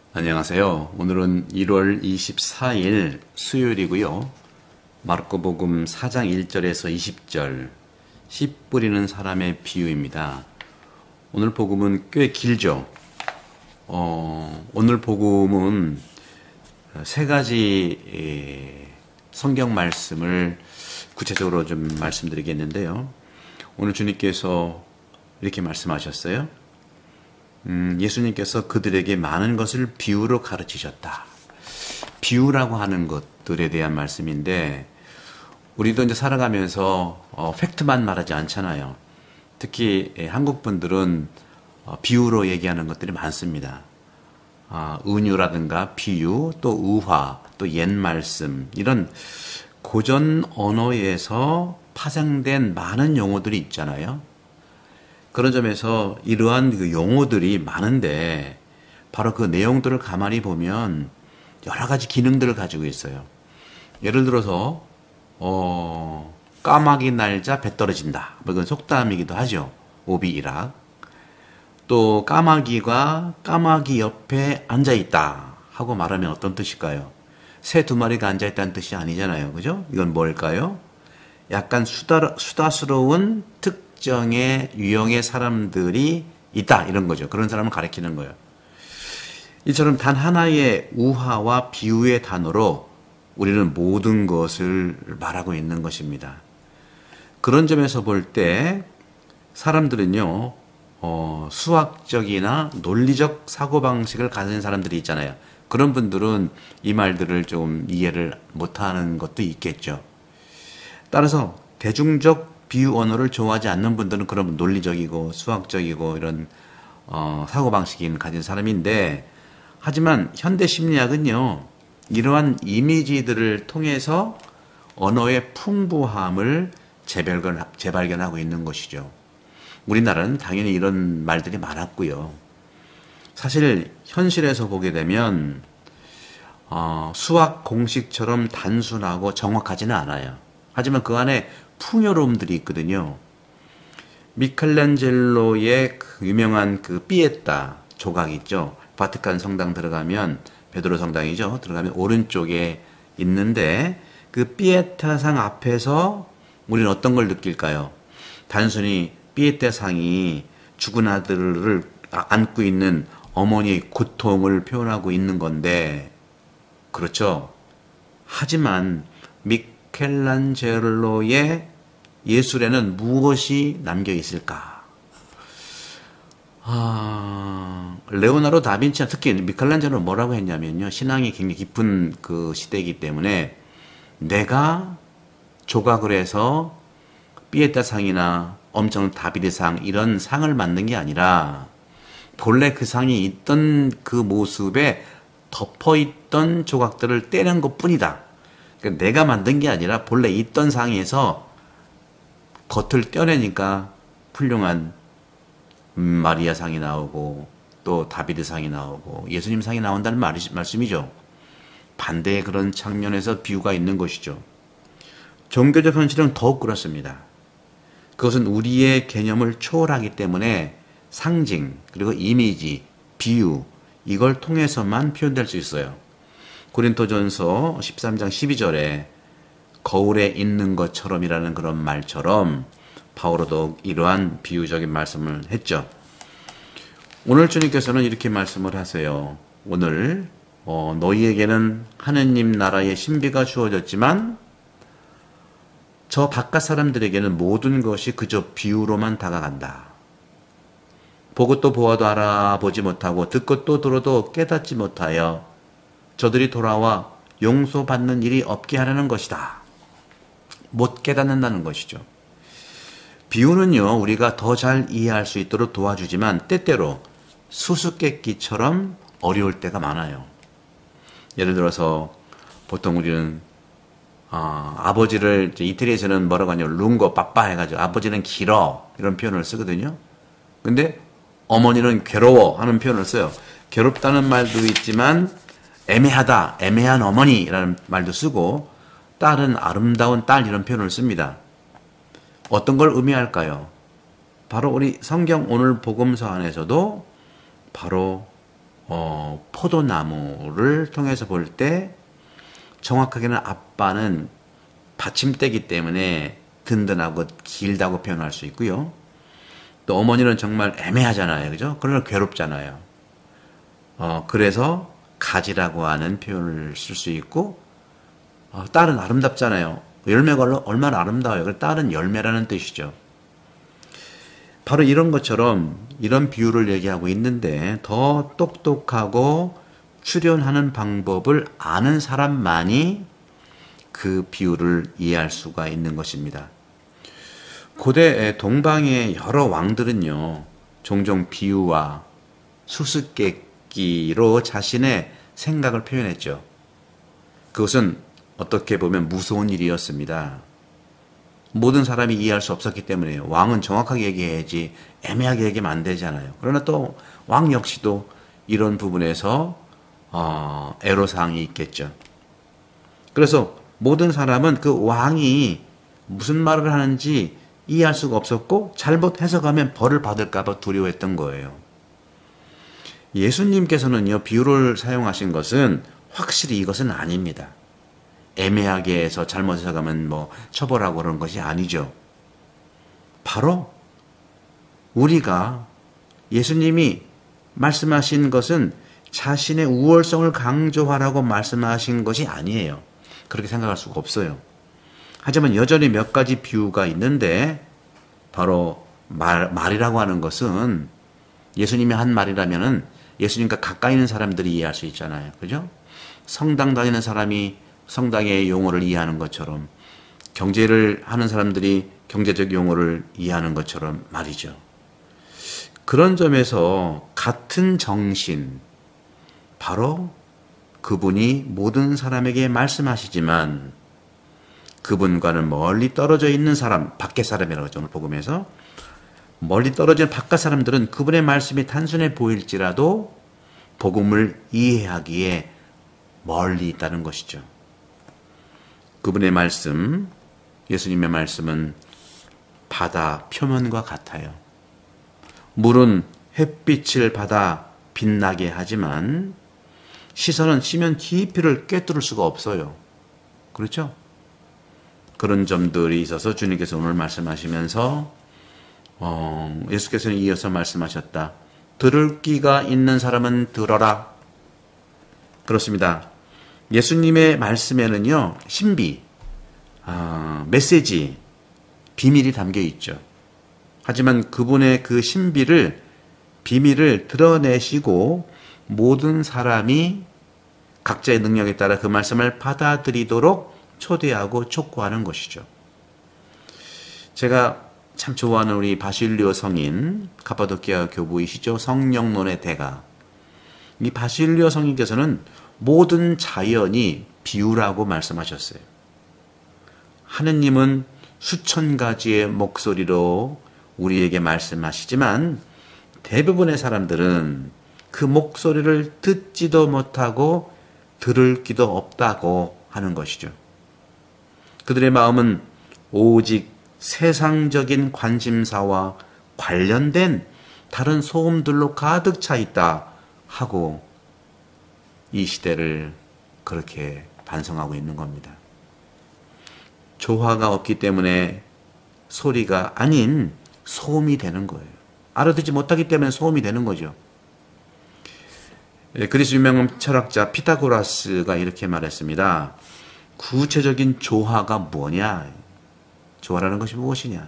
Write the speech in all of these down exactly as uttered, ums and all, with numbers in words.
안녕하세요. 오늘은 일월 이십사일 수요일이고요. 마르코복음 사장 일절에서 이십절, 씨 뿌리는 사람의 비유입니다. 오늘 복음은 꽤 길죠. 어, 오늘 복음은 세 가지 성경 말씀을 구체적으로 좀 말씀드리겠는데요. 오늘 주님께서 이렇게 말씀하셨어요. 음, 예수님께서 그들에게 많은 것을 비유로 가르치셨다. 비유라고 하는 것들에 대한 말씀인데, 우리도 이제 살아가면서 어, 팩트만 말하지 않잖아요. 특히 예, 한국 분들은 어, 비유로 얘기하는 것들이 많습니다. 아, 은유라든가 비유, 또 의화, 또 옛 말씀, 이런 고전 언어에서 파생된 많은 용어들이 있잖아요. 그런 점에서 이러한 그 용어들이 많은데 바로 그 내용들을 가만히 보면 여러 가지 기능들을 가지고 있어요. 예를 들어서 어, 까마귀 날자 배 떨어진다. 뭐 이건 속담이기도 하죠. 오비일학. 또 까마귀가 까마귀 옆에 앉아있다 하고 말하면 어떤 뜻일까요? 새 두 마리가 앉아있다는 뜻이 아니잖아요. 그죠? 이건 뭘까요? 약간 수다, 수다스러운 특 특정의 유형의 사람들이 있다 이런 거죠. 그런 사람을 가리키는 거예요. 이처럼 단 하나의 우화와 비유의 단어로 우리는 모든 것을 말하고 있는 것입니다. 그런 점에서 볼 때 사람들은요, 어, 수학적이나 논리적 사고방식을 가진 사람들이 있잖아요. 그런 분들은 이 말들을 좀 이해를 못하는 것도 있겠죠. 따라서 대중적 비유 언어를 좋아하지 않는 분들은 그러면 논리적이고 수학적이고 이런 어, 사고방식이 가진 사람인데, 하지만 현대 심리학은요, 이러한 이미지들을 통해서 언어의 풍부함을 재발견, 재발견하고 있는 것이죠. 우리나라는 당연히 이런 말들이 많았고요. 사실 현실에서 보게 되면 어, 수학 공식처럼 단순하고 정확하지는 않아요. 하지만 그 안에 풍요로움들이 있거든요. 미켈란젤로의 그 유명한 그 피에타 조각 있죠. 바티칸 성당 들어가면, 베드로 성당이죠. 들어가면 오른쪽에 있는데, 그 피에타상 앞에서 우리는 어떤 걸 느낄까요? 단순히 피에타상이 죽은 아들을 안고 있는 어머니의 고통을 표현하고 있는 건데, 그렇죠. 하지만 미 미켈란젤로의 예술에는 무엇이 남겨 있을까? 아, 레오나르도 다빈치, 특히 미켈란젤로는 뭐라고 했냐면요, 신앙이 굉장히 깊은 그 시대이기 때문에 내가 조각을 해서 피에타 상이나 엄청 다비드 상 이런 상을 만든 게 아니라 본래 그 상이 있던 그 모습에 덮어 있던 조각들을 떼낸 것뿐이다. 그러니까 내가 만든 게 아니라 본래 있던 상에서 겉을 떼내니까 훌륭한 마리아 상이 나오고 또 다비드 상이 나오고 예수님 상이 나온다는 말이, 말씀이죠. 반대의 그런 측면에서 비유가 있는 것이죠. 종교적 현실은 더욱 그렇습니다. 그것은 우리의 개념을 초월하기 때문에 상징, 그리고 이미지, 비유, 이걸 통해서만 표현될 수 있어요. 고린토전서 십삼장 십이절에 거울에 있는 것처럼이라는 그런 말처럼 바오로도 이러한 비유적인 말씀을 했죠. 오늘 주님께서는 이렇게 말씀을 하세요. 오늘 어, 너희에게는 하느님 나라의 신비가 주어졌지만 저 바깥 사람들에게는 모든 것이 그저 비유로만 다가간다. 보고 또 보아도 알아보지 못하고 듣고 또 들어도 깨닫지 못하여 저들이 돌아와 용서받는 일이 없게 하려는 것이다. 못 깨닫는다는 것이죠. 비유는요, 우리가 더 잘 이해할 수 있도록 도와주지만 때때로 수수께끼처럼 어려울 때가 많아요. 예를 들어서 보통 우리는 어, 아버지를 이태리에서는 뭐라고 하냐면 룽고 빠빠 해가지고 아버지는 길어 이런 표현을 쓰거든요. 근데 어머니는 괴로워 하는 표현을 써요. 괴롭다는 말도 있지만 애매하다, 애매한 어머니라는 말도 쓰고, 딸은 아름다운 딸 이런 표현을 씁니다. 어떤 걸 의미할까요? 바로 우리 성경 오늘 복음서 안에서도 바로 어, 포도나무를 통해서 볼 때 정확하게는 아빠는 받침대이기 때문에 든든하고 길다고 표현할 수 있고요. 또 어머니는 정말 애매하잖아요. 그죠? 그러나 괴롭잖아요. 어, 그래서 가지라고 하는 표현을 쓸 수 있고, 어, 딸은 아름답잖아요. 열매가 얼마나 아름다워요. 딸은 열매라는 뜻이죠. 바로 이런 것처럼 이런 비유를 얘기하고 있는데 더 똑똑하고 추론하는 방법을 아는 사람만이 그 비유를 이해할 수가 있는 것입니다. 고대 동방의 여러 왕들은요, 종종 비유와 수수께끼로 자신의 생각을 표현했죠. 그것은 어떻게 보면 무서운 일이었습니다. 모든 사람이 이해할 수 없었기 때문에 왕은 정확하게 얘기해야지 애매하게 얘기하면 안 되잖아요. 그러나 또 왕 역시도 이런 부분에서 어, 애로사항이 있겠죠. 그래서 모든 사람은 그 왕이 무슨 말을 하는지 이해할 수가 없었고 잘못 해석하면 벌을 받을까 봐 두려워했던 거예요. 예수님께서는요, 비유를 사용하신 것은 확실히 이것은 아닙니다. 애매하게 해서 잘못 해석하면 뭐 처벌하고 그런 것이 아니죠. 바로 우리가 예수님이 말씀하신 것은 자신의 우월성을 강조하라고 말씀하신 것이 아니에요. 그렇게 생각할 수가 없어요. 하지만 여전히 몇 가지 비유가 있는데 바로 말, 말이라고 하는 것은 예수님이 한 말이라면은 예수님과 가까이 있는 사람들이 이해할 수 있잖아요. 그죠? 성당 다니는 사람이 성당의 용어를 이해하는 것처럼 경제를 하는 사람들이 경제적 용어를 이해하는 것처럼 말이죠. 그런 점에서 같은 정신, 바로 그분이 모든 사람에게 말씀하시지만 그분과는 멀리 떨어져 있는 사람, 밖의 사람이라고 하죠. 오늘 복음에서 멀리 떨어진 바깥 사람들은 그분의 말씀이 단순해 보일지라도 복음을 이해하기에 멀리 있다는 것이죠. 그분의 말씀, 예수님의 말씀은 바다 표면과 같아요. 물은 햇빛을 받아 빛나게 하지만 시선은 시면 깊이를 꿰뚫을 수가 없어요. 그렇죠? 그런 점들이 있어서 주님께서 오늘 말씀하시면서 어, 예수께서는 이어서 말씀하셨다. 들을 귀가 있는 사람은 들어라. 그렇습니다. 예수님의 말씀에는요, 신비, 아, 메시지, 비밀이 담겨 있죠. 하지만 그분의 그 신비를, 비밀을 드러내시고 모든 사람이 각자의 능력에 따라 그 말씀을 받아들이도록 초대하고 촉구하는 것이죠. 제가 참 좋아하는 우리 바실리오 성인, 카파도키아 교부이시죠. 성령론의 대가. 이 바실리오 성인께서는 모든 자연이 비유라고 말씀하셨어요. 하느님은 수천 가지의 목소리로 우리에게 말씀하시지만 대부분의 사람들은 그 목소리를 듣지도 못하고 들을 귀도 없다고 하는 것이죠. 그들의 마음은 오직 세상적인 관심사와 관련된 다른 소음들로 가득 차 있다 하고 이 시대를 그렇게 반성하고 있는 겁니다. 조화가 없기 때문에 소리가 아닌 소음이 되는 거예요. 알아듣지 못하기 때문에 소음이 되는 거죠. 그리스 유명한 철학자 피타고라스가 이렇게 말했습니다. 구체적인 조화가 뭐냐? 조화라는 것이 무엇이냐?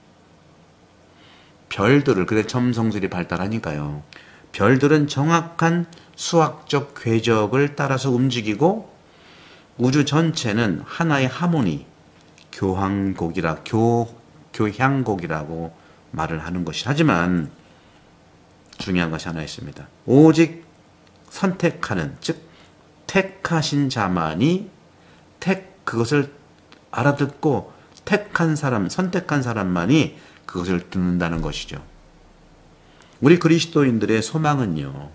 별들을, 그래 점성술이 발달하니까요. 별들은 정확한 수학적 궤적을 따라서 움직이고 우주 전체는 하나의 하모니, 교향곡이라, 교, 교향곡이라고 말을 하는 것이. 하지만 중요한 것이 하나 있습니다. 오직 선택하는, 즉 택하신 자만이 택 그것을 알아듣고 택한 사람, 선택한 사람만이 그것을 듣는다는 것이죠. 우리 그리스도인들의 소망은요,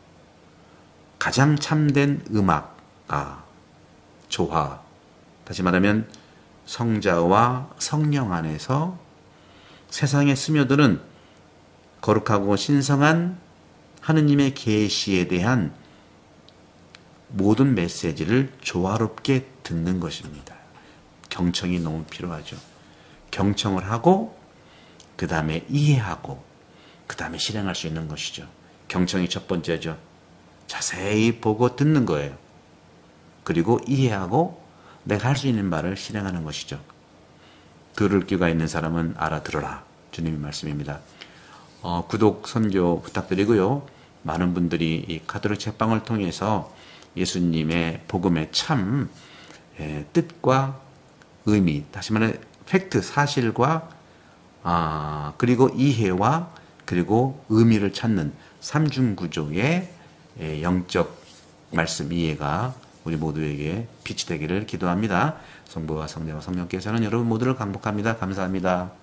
가장 참된 음악, 아, 조화, 다시 말하면 성자와 성령 안에서 세상에 스며드는 거룩하고 신성한 하느님의 계시에 대한 모든 메시지를 조화롭게 듣는 것입니다. 경청이 너무 필요하죠. 경청을 하고 그 다음에 이해하고 그 다음에 실행할 수 있는 것이죠. 경청이 첫 번째죠. 자세히 보고 듣는 거예요. 그리고 이해하고 내가 할 수 있는 말을 실행하는 것이죠. 들을 귀가 있는 사람은 알아들어라. 주님의 말씀입니다. 어, 구독, 선교 부탁드리고요. 많은 분들이 이 카톨릭 책방을 통해서 예수님의 복음의 참 예, 뜻과 의미, 다시 말해 팩트, 사실과 아, 그리고 이해와 그리고 의미를 찾는 삼중구조의 예, 영적 말씀 이해가 우리 모두에게 빛이 되기를 기도합니다. 성부와 성자와 성령께서는 여러분 모두를 강복합니다. 감사합니다.